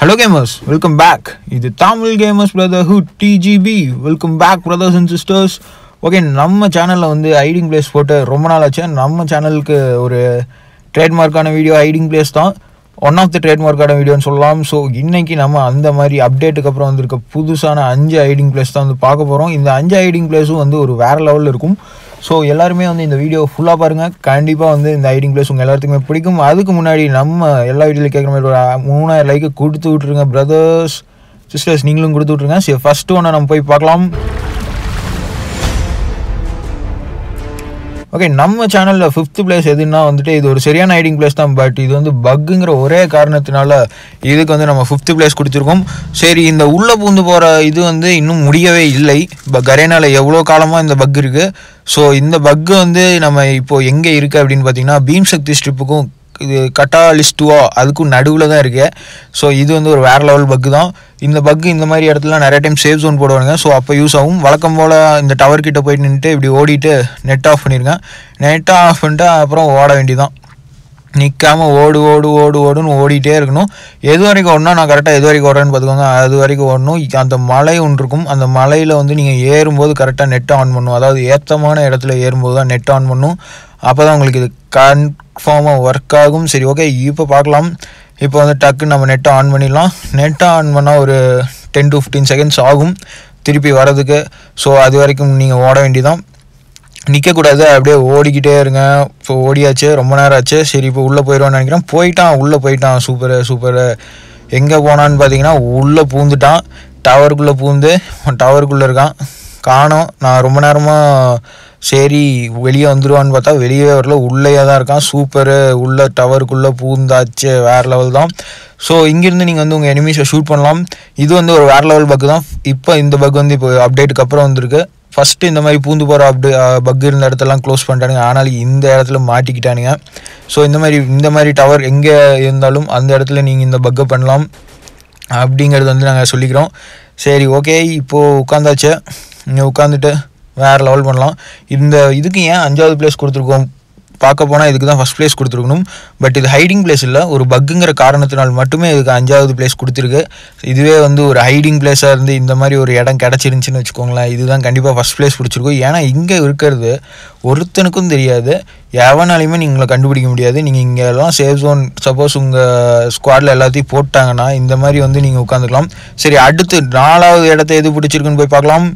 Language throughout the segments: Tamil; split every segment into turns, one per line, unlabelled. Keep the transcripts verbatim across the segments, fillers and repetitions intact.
Hello gamers, welcome back. This is Tamil Gamers Brotherhood T G B. Welcome back brothers and sisters. Okay, நம்ம சேனல்ல வந்து ஹைடிங் பிளேஸ் போட்டு ரொம்ப நாள் ஆச்சு. நம்ம சேனலுக்கு ஒரு ட்ரேட்மார்க்கான வீடியோ ஹைடிங் பிளேஸ் தான். ஒன் ஆஃப் தி ட்ரேட்மார்க்கான வீடியோன்னு சொல்லலாம். ஸோ இன்னைக்கு நம்ம அந்த மாதிரி அப்டேட்டுக்கு அப்புறம் வந்திருக்க புதுசான அஞ்சு ஹைடிங் பிளேஸ் தான் வந்து பார்க்க போகிறோம். இந்த அஞ்சு ஹைடிங் பிளேஸும் வந்து ஒரு வேறு லெவலில் இருக்கும். ஸோ எல்லாருமே வந்து இந்த வீடியோ ஃபுல்லாக பாருங்கள். கண்டிப்பாக வந்து இந்த ஹைடிங் பிளேஸ் உங்கள் எல்லாத்துக்குமே பிடிக்கும். அதுக்கு முன்னாடி நம்ம எல்லா வீடியோவில் கேட்குற மாதிரி ஒரு மூணாயிரம் லைக்கு கொடுத்து விட்ருங்க பிரதர்ஸ் சிஸ்டர்ஸ், நீங்களும் கொடுத்து விட்ருங்க. சரி, ஃபஸ்ட்டு ஒன்று நம்ம போய் பார்க்கலாம். ஓகே, நம்ம சேனலில் ஃபிஃப்த் பிளேஸ் எதுன்னா வந்துட்டு இது ஒரு சரியான ஹைடிங் பிளேஸ் தான். பட் இது வந்து பக்குங்கிற ஒரே காரணத்தினால இதுக்கு வந்து நம்ம ஃபிஃப்த் பிளேஸ் கொடுத்துருக்கோம். சரி, இந்த உள்ளே பூந்து போகிற இது வந்து இன்னும் முடியவே இல்லை. இப்போ கரேனால எவ்வளோ காலமாக இந்த பக் இருக்குது. ஸோ இந்த பக்கு வந்து நம்ம இப்போது எங்கே இருக்குது அப்படின்னு பார்த்தீங்கன்னா பீம் சக்தி ஸ்ட்ரிப்புக்கும் இது கட்டாலிஸ்டுவா அதுக்கும் நடுவில் தான் இருக்கு. ஸோ இது வந்து ஒரு வேறு லெவல் பக்கு தான். இந்த பக்கு இந்த மாதிரி இடத்துல நிறைய டைம் சேஃப் ஜோன் போடுவாங்க. ஸோ அப்போ யூஸ் ஆகும். வழக்கம் போல் இந்த டவர் கிட்ட போயிட்டு நின்றுட்டு இப்படி ஓடிட்டு நெட் ஆஃப் பண்ணிடுங்க. நெட் ஆஃப் பண்ணிட்டு அப்புறம் ஓட வேண்டியதான். நிற்காமல் ஓடு ஓடு ஓடு ஓடுன்னு ஓடிட்டே இருக்கணும். எது வரைக்கும் ஓடனா நான் கரெக்டாக எது வரைக்கும் ஓடுறேன்னு பார்த்துக்கோங்க. அது வரைக்கும் ஓடணும். அந்த மலை ஒன்று இருக்கும். அந்த மலையில் வந்து நீங்கள் ஏறும்போது கரெக்டாக நெட் ஆன் பண்ணணும். அதாவது ஏற்றமான இடத்துல ஏறும்போது தான் நெட் ஆன் பண்ணணும். அப்போ தான் உங்களுக்கு இது கன்ஃபார்மாக ஒர்க் ஆகும். சரி, ஓகே, இப்போ பார்க்கலாம். இப்போ வந்து டக்குன்னு நம்ம நெட்டை ஆன் பண்ணிடலாம். நெட்டை ஆன் பண்ணால் ஒரு டென் டு ஃபிஃப்டீன் செகண்ட்ஸ் ஆகும் திருப்பி வர்றதுக்கு. ஸோ அது வரைக்கும் நீங்கள் ஓட வேண்டியதான், நிற்கக்கூடாது. அப்படியே ஓடிக்கிட்டே இருங்க. இப்போ ஓடியாச்சு, ரொம்ப நேரம் ஆச்சு. சரி, இப்போ உள்ளே போயிடுவான்னு நினைக்கிறேன். போயிட்டான், உள்ளே போயிட்டான். Super super. எங்கே போனான்னு பார்த்தீங்கன்னா உள்ளே பூந்துட்டான். டவருக்குள்ளே பூந்து டவருக்குள்ளே இருக்கான். காணோம். நான் ரொம்ப நேரமாக சரி வெளியே வந்துடுவான்னு பார்த்தா வெளியே வரல, உள்ளேயே தான் இருக்கான். சூப்பரு. உள்ள டவருக்குள்ளே பூந்தாச்சு, வேறு லெவல் தான். ஸோ இங்கேருந்து நீங்கள் வந்து உங்கள் எனிமீஸை ஷூட் பண்ணலாம். இது வந்து ஒரு வேறு லெவல் பக்கு தான். இப்போ இந்த பக் வந்து இப்போ அப்டேட்டுக்கு அப்புறம் வந்திருக்கு. ஃபஸ்ட்டு இந்த மாதிரி பூந்து போகிற அப்டே பக் இருந்த இடத்தெல்லாம் க்ளோஸ் பண்ணிட்டானுங்க. ஆனாலும் இந்த இடத்துல மாட்டிக்கிட்டானுங்க. ஸோ இந்த மாதிரி இந்த மாதிரி டவர் எங்கே இருந்தாலும் அந்த இடத்துல நீங்கள் இந்த பக்கை பண்ணலாம் அப்படிங்கிறது வந்து நாங்கள் சொல்லிக்கிறோம். சரி, ஓகே, இப்போது உட்காந்தாச்சு. இங்கே உட்காந்துட்டு வேறு லெவல் பண்ணலாம். இந்த இதுக்கு ஏன் அஞ்சாவது பிளேஸ் கொடுத்துருக்கோம் பார்க்க போனால் இதுக்கு தான் ஃபஸ்ட் பிளேஸ் கொடுத்துருக்கணும். பட் இது ஹைடிங் பிளேஸ் இல்லை, ஒரு பக்குங்கிற காரணத்தினால் மட்டுமே இதுக்கு அஞ்சாவது பிளேஸ் கொடுத்துருக்கு. இதுவே வந்து ஒரு ஹைடிங் பிளேஸாக இருந்து இந்த மாதிரி ஒரு இடம் கிடச்சிருந்துச்சின்னு வச்சுக்கோங்களேன், இதுதான் கண்டிப்பாக ஃபஸ்ட் பிளேஸ் பிடிச்சிருக்கும். ஏன்னா இங்கே இருக்கிறது ஒருத்தனுக்கும் தெரியாது, எவனாலையுமே நீங்களை கண்டுபிடிக்க முடியாது. நீங்கள் இங்கே எல்லாம் சேஃப் ஜோன் சப்போஸ் உங்கள் ஸ்குவாடில் எல்லாத்தையும் போட்டாங்கன்னா இந்த மாதிரி வந்து நீங்கள் உட்காந்துக்கலாம். சரி, அடுத்து நாலாவது இடத்த எது பிடிச்சிருக்குன்னு போய் பார்க்கலாம்.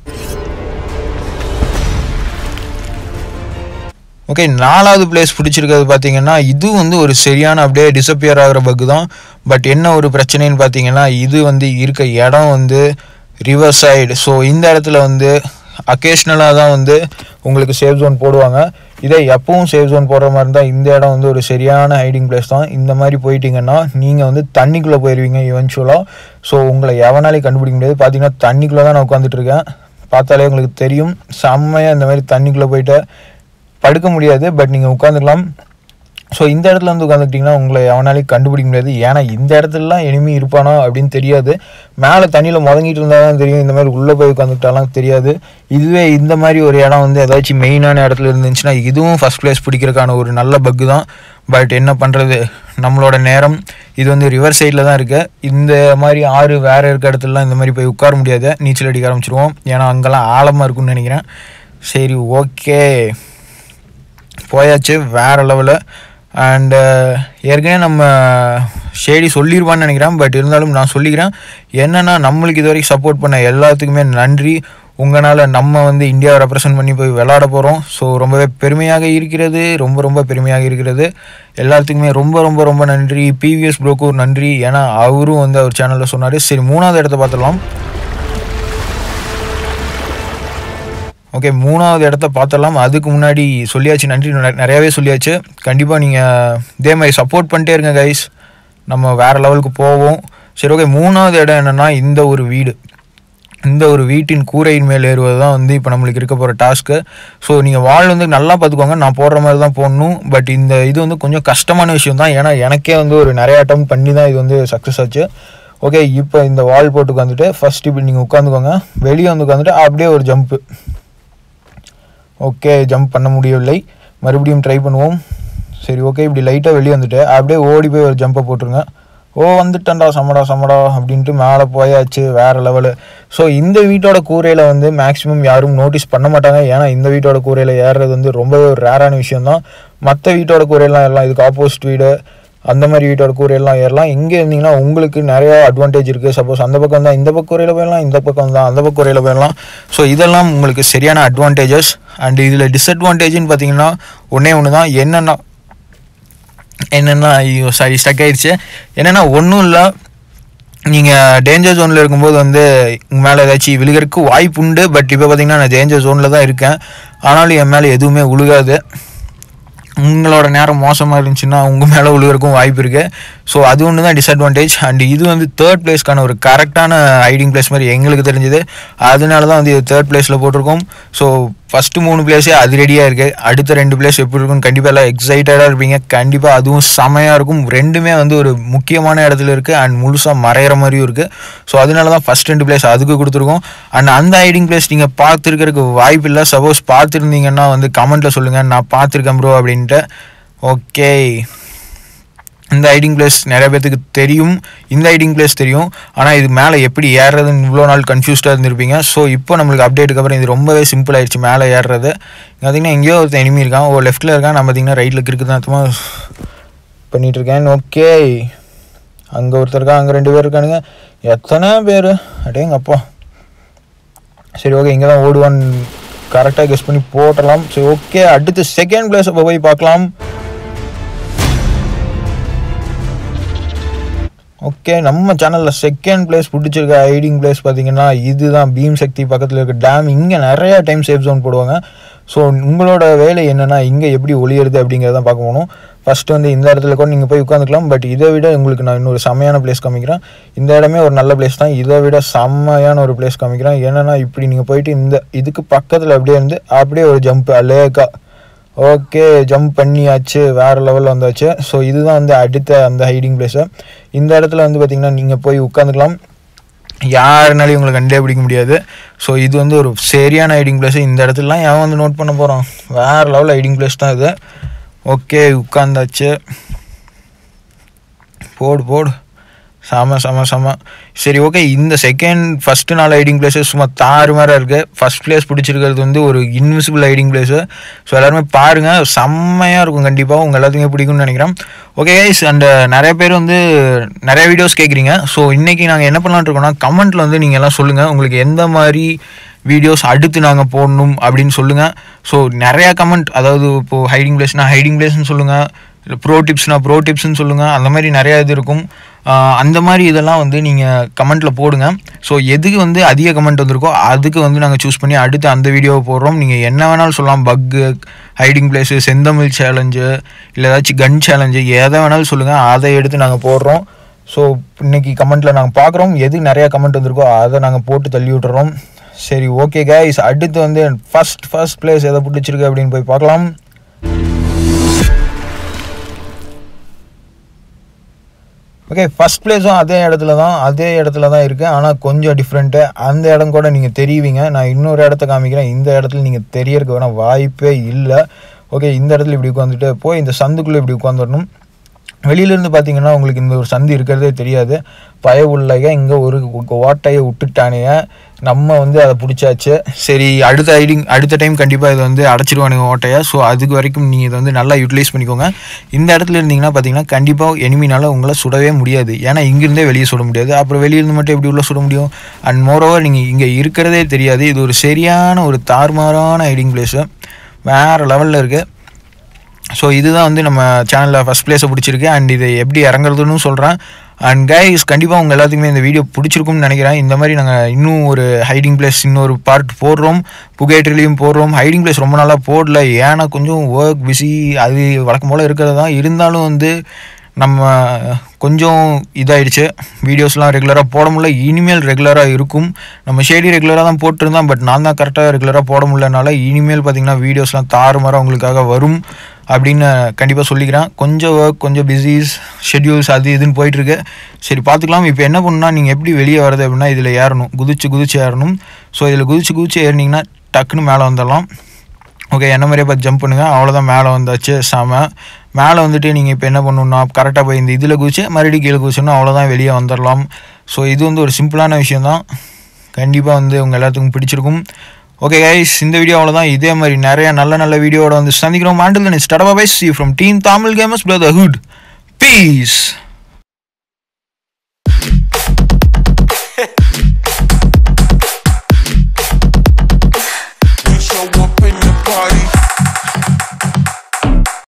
ஓகே, நாலாவது பிளேஸ் பிடிச்சிருக்கிறது பார்த்தீங்கன்னா இது வந்து ஒரு சரியான அப்படியே டிஸப்பியர் ஆகிற பக்கு தான். பட் என்ன ஒரு பிரச்சனைன்னு பார்த்தீங்கன்னா இது வந்து இருக்க இடம் வந்து ரிவர் சைடு. ஸோ இந்த இடத்துல வந்து அக்கேஷ்னலாக தான் வந்து உங்களுக்கு சேஃப் ஜோன் போடுவாங்க. இதே எப்பவும் சேஃப் ஜோன் போடுற மாதிரி இருந்தால் இந்த இடம் வந்து ஒரு சரியான ஹைடிங் பிளேஸ் தான். இந்த மாதிரி போயிட்டீங்கன்னா நீங்கள் வந்து தண்ணிக்குள்ளே போயிடுவீங்க இவென்ச்சுவலாக. ஸோ உங்களை எவனாலையும் கண்டுபிடிக்க முடியாது. பார்த்தீங்கன்னா தண்ணிக்குள்ளே தான் நான் உட்காந்துட்டு இருக்கேன். பார்த்தாலே உங்களுக்கு தெரியும். செம்மையாக இந்த மாதிரி தண்ணிக்குள்ளே போயிட்டு படுக்க முடியாது, பட் நீங்கள் உட்காந்துக்கலாம். ஸோ இந்த இடத்துல வந்து உட்காந்துக்கிட்டிங்கன்னா உங்களை எவனாலையும் கண்டுபிடிக்க முடியாது. ஏன்னா இந்த இடத்துலலாம் எனிமி இருப்பானோ அப்படின்னு தெரியாது. மேலே தண்ணியில் முதங்கிட்டு இருந்தால் தான் தெரியும். இந்த மாதிரி உள்ளே போய் உட்காந்துக்கிட்டாலாம் தெரியாது. இதுவே இந்த மாதிரி ஒரு இடம் வந்து ஏதாச்சும் மெயினான இடத்துல இருந்துச்சுன்னா இதுவும் ஃபஸ்ட் பிளேஸ் பிடிக்கிறதுக்கான ஒரு நல்ல பக்கு தான். பட் என்ன பண்ணுறது, நம்மளோட நேரம் இது வந்து ரிவர் சைடில் தான் இருக்குது. இந்த மாதிரி ஆறு வேறு இருக்க இடத்துலலாம் இந்த மாதிரி போய் உட்கார முடியாது, நீச்சல் அடிக்க ஆரம்பிச்சிருவோம். ஏன்னா அங்கெல்லாம் ஆழமாக இருக்குன்னு நினைக்கிறேன். சரி, ஓகே, போயாச்சு வேறு லெவலில். அண்டு ஏற்கனவே நம்ம ஷேடி சொல்லிடுவான்னு நினைக்கிறேன். பட் இருந்தாலும் நான் சொல்லிக்கிறேன். என்னென்னா நம்மளுக்கு இது வரைக்கும் சப்போர்ட் பண்ண எல்லாத்துக்குமே நன்றி. உங்களால் நம்ம வந்து இந்தியாவை ரெப்ரசன்ட் பண்ணி போய் விளையாட போகிறோம். ஸோ ரொம்பவே பெருமையாக இருக்கிறது, ரொம்ப ரொம்ப பெருமையாக இருக்கிறது. எல்லாத்துக்குமே ரொம்ப ரொம்ப ரொம்ப நன்றி. பிவிஎஸ் ப்ரோக்கும் நன்றி, ஏன்னா அவரும் வந்து அவர் சேனலில் சொன்னார். சரி, மூணாவது இடத்த பார்த்துடலாம். ஓகே, மூணாவது இடத்த பார்த்துடலாம். அதுக்கு முன்னாடி சொல்லியாச்சு, நன்றி நிறையாவே சொல்லியாச்சு. கண்டிப்பாக நீங்கள் இதே மாதிரி சப்போர்ட் பண்ணிட்டே இருங்க கைஸ், நம்ம வேறு லெவலுக்கு போவோம். சரி, ஓகே, மூணாவது இடம் என்னென்னா இந்த ஒரு வீடு. இந்த ஒரு வீட்டின் கூரையின் மேல் ஏறுவது தான் வந்து இப்போ நம்மளுக்கு இருக்க போகிற டாஸ்க்கு. ஸோ நீங்கள் வால் வந்து நல்லா பார்த்துக்கோங்க, நான் போடுற மாதிரி தான் போடணும். பட் இந்த இது வந்து கொஞ்சம் கஷ்டமான விஷயம் தான். ஏன்னா எனக்கே வந்து ஒரு நிறைய அட்டம் பண்ணி தான் இது வந்து சக்ஸஸ் ஆச்சு. ஓகே, இப்போ இந்த வால் போட்டு உட்காந்துட்டு ஃபஸ்ட் இப்படி நீங்கள் உட்காந்துக்கோங்க. வெளியே வந்து உட்காந்துட்டு அப்படியே ஒரு ஜம்ப்பு. ஓகே, ஜம்ப் பண்ண முடியவில்லை, மறுபடியும் ட்ரை பண்ணுவோம். சரி, ஓகே, இப்படி லைட்டாக வெளியே வந்துட்டு அப்படியே ஓடி போய் ஒரு ஜம்பை போட்டுருங்க. ஓ வந்துட்டேன்டா சமடா சமடா அப்படின்ட்டு மேலே போயாச்சு வேறு லெவலு. ஸோ இந்த வீட்டோட கூரையில் வந்து மேக்ஸிமம் யாரும் நோட்டீஸ் பண்ண மாட்டாங்க. ஏன்னா இந்த வீட்டோட கூரையில் ஏறுறது வந்து ரொம்பவே ஒரு ரேரான விஷயந்தான். மற்ற வீட்டோட கூரையெல்லாம் ஏறலாம், இதுக்கு ஆப்போசிட் வீடு அந்த மாதிரி வீட்டோட கூரையெல்லாம் ஏறலாம். இங்கே இருந்தீங்கன்னா உங்களுக்கு நிறையா அட்வான்டேஜ் இருக்குது. சப்போஸ் அந்த பக்கம் தான் இந்த பக்கம் கூரையில் போயிடலாம், இந்த பக்கம் தான் அந்த பக்கம் கூரையில் போயிடலாம். ஸோ இதெல்லாம் உங்களுக்கு சரியான அட்வான்டேஜஸ். அண்ட் இதில் டிஸ்அட்வான்டேஜ்னு பார்த்தீங்கன்னா ஒன்றே ஒன்று தான். என்னென்னா என்னென்னா ஐயோ சாரி ஸ்டக் ஆகிடுச்சு. என்னென்னா ஒன்றும் இல்லை, நீங்கள் டேஞ்சர் ஜோனில் இருக்கும்போது வந்து மேலே ஏதாச்சும் விழுகிறதுக்கு வாய்ப்பு உண்டு. பட் இப்போ பார்த்தீங்கன்னா நான் டேஞ்சர் ஜோனில் தான் இருக்கேன், ஆனாலும் என் மேலே எதுவுமே விழுகாது. உங்களோட நேரம் மோசமாக இருந்துச்சுன்னா உங்கள் மேலே விழுகிறக்கும் வாய்ப்பு இருக்குது. ஸோ அது ஒன்று தான் டிஸ்அட்வான்டேஜ். அண்ட் இது வந்து தேர்ட் பிளேஸ்க்கான ஒரு கரெக்டான ஹைடிங் பிளேஸ் மாதிரி எங்களுக்கு தெரிஞ்சுது. அதனால தான் வந்து இது தேர்ட் பிளேஸில் போட்டிருக்கோம். ஸோ ஃபஸ்ட்டு மூணு பிளேஸே அது ரெடியாக இருக்குது. அடுத்த ரெண்டு பிளேஸ் எப்படி இருக்குன்னு கண்டிப்பாக எல்லாம் எக்ஸைட்டடாக இருப்பீங்க. கண்டிப்பாக அதுவும் செமையாக இருக்கும். ரெண்டுமே வந்து ஒரு முக்கியமான இடத்துல இருக்குது அண்ட் முழுசாக மறையிற மாதிரியும் இருக்குது. ஸோ அதனால தான் ஃபஸ்ட் ரெண்டு பிளேஸ் அதுக்கு கொடுத்துருக்கோம். அண்ட் அந்த ஹைடிங் பிளேஸ் நீங்கள் பார்த்துருக்கிறதுக்கு வாய்ப்பு இல்லை. சப்போஸ் பார்த்துருந்தீங்கன்னா வந்து கமெண்ட்டில் சொல்லுங்கள், நான் பார்த்துருக்கேன் ப்ரோ அப்படின்ட்டு. ஓகே, இந்த ஹைடிங் பிளேஸ் நிறைய பேர்த்துக்கு தெரியும், இந்த ஹைடிங் பிளேஸ் தெரியும். ஆனால் இது மேலே எப்படி ஏறுறதுன்னு இவ்வளோ நாள் கன்ஃபியூஸ்டாக இருந்திருப்பீங்க. ஸோ இப்போ நம்மளுக்கு அப்டேட்டுக்கு அப்புறம் இது ரொம்பவே சிம்பிள் ஆகிடுச்சு மேலே ஏறுறது. பார்த்திங்கன்னா எங்கேயோ ஒருத்தர் எனிமி இருக்கான், ஓ லெஃப்ட்டில் இருக்கான், நான் பார்த்திங்கன்னா ரைட்டில் இருக்குது தான் அர்த்தமாக பண்ணிகிட்ருக்கேன். ஓகே, அங்கே ஒருத்தர் இருக்கா, அங்கே ரெண்டு பேர் இருக்கானுங்க. எத்தனை பேர் அடேங்கப்பா. சரி ஓகே, இங்கே தான் ஓடுவான்னு கரெக்டாக கெஸ் பண்ணி போட்டலாம். சரி ஓகே, அடுத்து செகண்ட் பிளேஸ் அப்போ போய் பார்க்கலாம். ஓகே, நம்ம சேனலில் செகண்ட் பிளேஸ் பிடிச்சிருக்க ஹைடிங் பிளேஸ் பார்த்தீங்கன்னா இதுதான், பீம் சக்தி பக்கத்தில் இருக்க டேம். இங்கே நிறையா டைம் சேஃப் ஜோன் போடுவாங்க. ஸோ உங்களோட வேலை என்னென்னா இங்கே எப்படி ஒளியுறது அப்படிங்கிறத பார்க்க போகணும். ஃபஸ்ட்டு வந்து இந்த இடத்துல கூட நீங்கள் போய் உட்காந்துக்கலாம். பட் இதை விட உங்களுக்கு நான் இன்னொரு செம்மையான பிளேஸ் காமிக்கிறேன். இந்த இடமே ஒரு நல்ல பிளேஸ் தான், இதை விட செம்மையான ஒரு பிளேஸ் காமிக்கிறேன். என்னென்னா இப்படி நீங்கள் போயிட்டு இந்த இதுக்கு பக்கத்தில் அப்படியே இருந்து அப்படியே ஒரு ஜம்ப் லேக்கா. ஓகே, ஜம்ப் பண்ணியாச்சு, வேறு லெவலில் வந்தாச்சு. ஸோ இதுதான் வந்து அடுத்த அந்த ஹைடிங் பிளேஸு. இந்த இடத்துல வந்து பார்த்திங்கன்னா நீங்கள் போய் உட்காந்துக்கலாம், யாருனாலையும் உங்களுக்கு கண்டே பிடிக்க முடியாது. ஸோ இது வந்து ஒரு சரியான ஹைடிங் பிளேஸு. இந்த இடத்துலலாம் எவன் வந்து நோட் பண்ண போகிறான், வேறு லெவலில் ஹைடிங் பிளேஸ் தான் இது. ஓகே, உட்காந்தாச்சு, போடு போடு, செம செம செம. சரி ஓகே, இந்த செகண்ட் ஃபஸ்ட்டு நாலு ஹைடிங் பிளேஸஸ் சும்மா தாறு மாதிரி இருக்குது. ஃபஸ்ட் பிளேஸ் பிடிச்சிருக்கிறது வந்து ஒரு இன்விசிபிள் ஹைடிங் பிளேஸு. ஸோ எல்லாருமே பாருங்கள், செம்மையாக இருக்கும். கண்டிப்பாக உங்கள் எல்லாத்துக்குமே பிடிக்கும்னு நினைக்கிறேன். ஓகே கைஸ், அண்ட் நிறைய பேர் வந்து நிறைய வீடியோஸ் கேட்குறீங்க. ஸோ இன்றைக்கி நாங்கள் என்ன பண்ணலான்னு இருக்கோம்னா, கமெண்ட்டில் வந்து நீங்கள் எல்லாம் சொல்லுங்கள் உங்களுக்கு எந்த மாதிரி வீடியோஸ் அடுத்து நாங்கள் போடணும் அப்படின்னு சொல்லுங்கள். ஸோ நிறையா கமெண்ட், அதாவது இப்போது ஹைடிங் பிளேஸ்னால் ஹைடிங் பிளேஸ்ன்னு சொல்லுங்கள், இல்லை ப்ரோ டிப்ஸ்னால் ப்ரோ டிப்ஸ்ன்னு சொல்லுங்கள். அந்த மாதிரி நிறையா இது இருக்கும். அந்த மாதிரி இதெல்லாம் வந்து நீங்கள் கமெண்ட்டில் போடுங்க. ஸோ எதுக்கு வந்து அதிக கமெண்ட் வந்திருக்கோ அதுக்கு வந்து நாங்கள் சூஸ் பண்ணி அடுத்து அந்த வீடியோவை போடுறோம். நீங்கள் என்ன வேணாலும் சொல்லலாம், பக்கு, ஹைடிங் பிளேஸு, செந்தமிழ் சேலஞ்சு, இல்லை ஏதாச்சும் கன் சேலஞ்சு, எதை வேணாலும் சொல்லுங்கள், அதை எடுத்து நாங்கள் போடுறோம். ஸோ இன்றைக்கி கமெண்ட்டில் நாங்கள் பார்க்குறோம், எது நிறையா கமெண்ட் வந்திருக்கோ அதை நாங்கள் போட்டு தள்ளி விட்டுறோம். சரி ஓகே கைஸ், அடுத்து வந்து ஃபஸ்ட் ஃபஸ்ட் பிளேஸ் எதை பிடிச்சிருக்கு அப்படின்னு போய் பார்க்கலாம். ஓகே, ஃபஸ்ட் பிளேஸும் அதே இடத்துல தான் அதே இடத்துல தான் இருக்குது. ஆனால் கொஞ்சம் டிஃப்ரெண்ட்டு. அந்த இடம் கூட நீங்கள் தெரிவிங்க. நான் இன்னொரு இடத்த காமிக்கிறேன், இந்த இடத்துல நீங்கள் தெரியறதுக்கு வேணால் வாய்ப்பே இல்லை. ஓகே, இந்த இடத்துல இப்படி உட்காந்துட்டு போய் இந்த சந்துக்குள்ளே இப்படி உட்காந்துடணும். வெளியிலேருந்து பார்த்தீங்கன்னா உங்களுக்கு இந்த ஒரு சந்து இருக்கிறதே தெரியாது. பய உள்ளக இங்கே ஒரு ஓட்டையை விட்டுட்டானுங்க, நம்ம வந்து அதை பிடிச்சாச்சு. சரி, அடுத்த ஐடிங் அடுத்த டைம் கண்டிப்பாக இதை வந்து அடைச்சிடுவானுங்க ஓட்டையை. ஸோ அதுக்கு வரைக்கும் நீங்கள் இதை வந்து நல்லா யூட்டிலைஸ் பண்ணிக்கோங்க. இந்த இடத்துல இருந்தீங்கன்னா பார்த்தீங்கன்னா கண்டிப்பாக எனிமினால் உங்களை சுடவே முடியாது. ஏன்னா இங்கேருந்தே வெளியே சுட முடியாது, அப்புறம் வெளியிருந்து மட்டும் எப்படி உள்ள சுட முடியும்? அண்ட் மோரோவர் நீங்கள் இங்கே இருக்கிறதே தெரியாது. இது ஒரு சரியான ஒரு தாறுமாறான ஹைடிங் பிளேஸு, வேறு லெவலில் இருக்குது. ஸோ இதுதான் வந்து நம்ம சேனலில் ஃபஸ்ட் பிளேஸை பிடிச்சிருக்கு. அண்ட் இதை எப்படி இறங்குறதுன்னு சொல்கிறேன். அண்ட் கைஸ், கண்டிப்பாக உங்கள் எல்லாத்துக்குமே இந்த வீடியோ பிடிச்சிருக்கும்னு நினைக்கிறேன். இந்த மாதிரி நாங்கள் இன்னும் ஒரு ஹைடிங் பிளேஸ் இன்னொரு பார்ட் போடுறோம், புகையற்றிலையும் போடுறோம். ஹைடிங் பிளேஸ் ரொம்ப நாளாக போடல, ஏன்னா கொஞ்சம் ஒர்க் பிஸி, அது வழக்கம் போல் இருக்கிறது தான். இருந்தாலும் வந்து நம்ம கொஞ்சம் இதாகிடுச்சு, வீடியோஸ்லாம் ரெகுலராக போட முடியல. இனிமேல் ரெகுலராக இருக்கும். நம்ம ஷேடி ரெகுலராக தான் போட்டிருந்தோம், பட் நான் தான் கரெக்டாக ரெகுலராக போட முடியலனால இனிமேல் பார்த்திங்கன்னா வீடியோஸ்லாம் தாறுமாறாக உங்களுக்காக வரும் அப்படின்னு கண்டிப்பாக சொல்லிக்கிறேன். கொஞ்சம் ஒர்க், கொஞ்சம் பிஸிஸ், ஷெட்யூல்ஸ் அது இதுன்னு போயிட்டுருக்கு. சரி பார்த்துக்கலாம். இப்போ என்ன பண்ணால் நீங்கள் எப்படி வெளியே வரது அப்படின்னா, இதில் ஏறணும், குதிச்சு குதிச்சு ஏறணும். ஸோ இதில் குதிச்சு குதிச்சு ஏறினீங்கன்னா டக்குன்னு மேலே வந்துடலாம். ஓகே, என்ன மாதிரியே பார்த்து ஜம்ப் பண்ணுங்கள், அவ்வளோதான், மேலே வந்தாச்சு. செம. மேலே வந்துட்டு நீங்கள் இப்போ என்ன பண்ணணும்னா கரெக்டாக போய் இந்த இதில் குதிச்சு மறுபடியும் கீழே குதிச்சோன்னா அவ்வளோதான், வெளியே வந்துடலாம். ஸோ இது வந்து ஒரு சிம்பிளான விஷயம் தான், கண்டிப்பாக வந்து உங்கள் எல்லாத்துக்கும் பிடிச்சிருக்கும். ஓகே கைஸ், இந்த வீடியோ அவ்வளோதான். இதே மாதிரி நிறைய நல்ல நல்ல வீடியோவோட வந்து சந்திக்கிறோம். Until then, it's Tata bye. See you from Team Tamil Gamers Brotherhood. Peace.